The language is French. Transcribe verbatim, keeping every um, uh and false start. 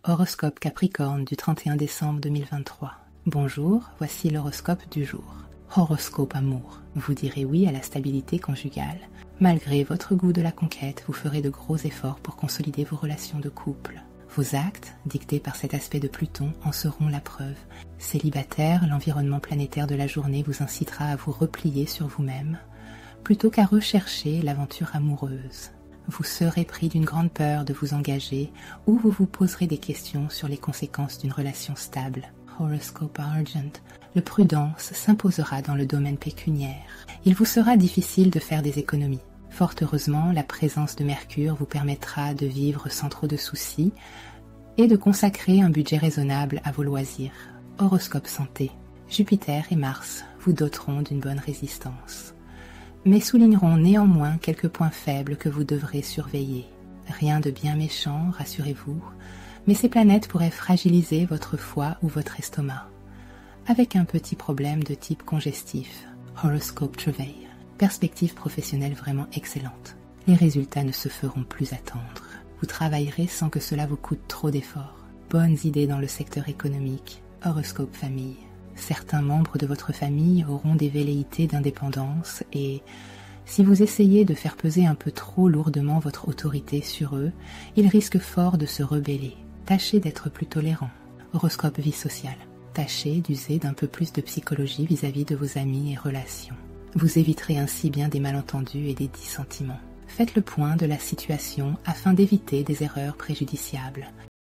Horoscope Capricorne du trente et un décembre deux mille vingt-trois. Bonjour, voici l'horoscope du jour. Horoscope amour. Vous direz oui à la stabilité conjugale. Malgré votre goût de la conquête, vous ferez de gros efforts pour consolider vos relations de couple. Vos actes, dictés par cet aspect de Pluton, en seront la preuve. Célibataire, l'environnement planétaire de la journée vous incitera à vous replier sur vous-même, plutôt qu'à rechercher l'aventure amoureuse. Vous serez pris d'une grande peur de vous engager ou vous vous poserez des questions sur les conséquences d'une relation stable. Horoscope Argent. Le prudence s'imposera dans le domaine pécuniaire. Il vous sera difficile de faire des économies. Fort heureusement, la présence de Mercure vous permettra de vivre sans trop de soucis et de consacrer un budget raisonnable à vos loisirs. Horoscope santé. Jupiter et Mars vous doteront d'une bonne résistance, mais souligneront néanmoins quelques points faibles que vous devrez surveiller. Rien de bien méchant, rassurez-vous, mais ces planètes pourraient fragiliser votre foie ou votre estomac, avec un petit problème de type congestif. Horoscope Travail. Perspective professionnelle vraiment excellente. Les résultats ne se feront plus attendre. Vous travaillerez sans que cela vous coûte trop d'efforts. Bonnes idées dans le secteur économique. Horoscope famille. Certains membres de votre famille auront des velléités d'indépendance et, si vous essayez de faire peser un peu trop lourdement votre autorité sur eux, ils risquent fort de se rebeller. Tâchez d'être plus tolérant. Horoscope vie sociale. Tâchez d'user d'un peu plus de psychologie vis-à-vis de vos amis et relations. Vous éviterez ainsi bien des malentendus et des dissentiments. Faites le point de la situation afin d'éviter des erreurs préjudiciables.